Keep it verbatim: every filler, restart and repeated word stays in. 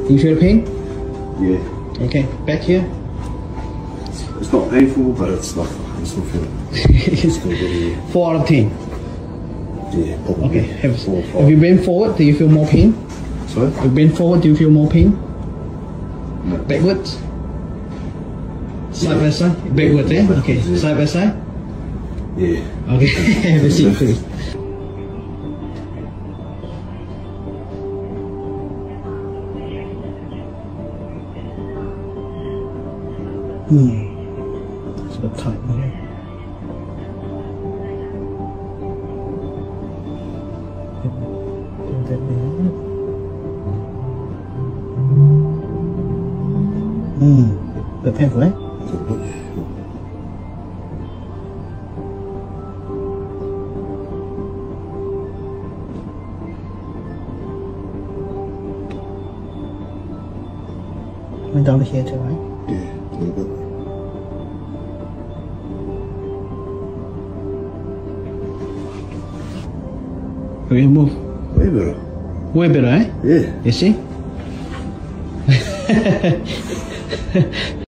Do you feel pain? Yeah. Okay, back here. It's not painful, but it's not. I still feel it. It's still really. Four out of ten. Yeah, probably. Okay. Have, Four or five. have you bent forward? Do you feel more pain? Sorry? Have you bent forward? Do you feel more pain? No. Backwards? Side by side? Backwards, eh? Okay. Yeah. Side by side? Yeah. Okay. Have a seat, please. Hmm. It's a bit tight here. Hmm. A bit painful, eh? Went down here too, right? Yeah, a little bit. We move. Way better. Way better, eh? Yeah. You see?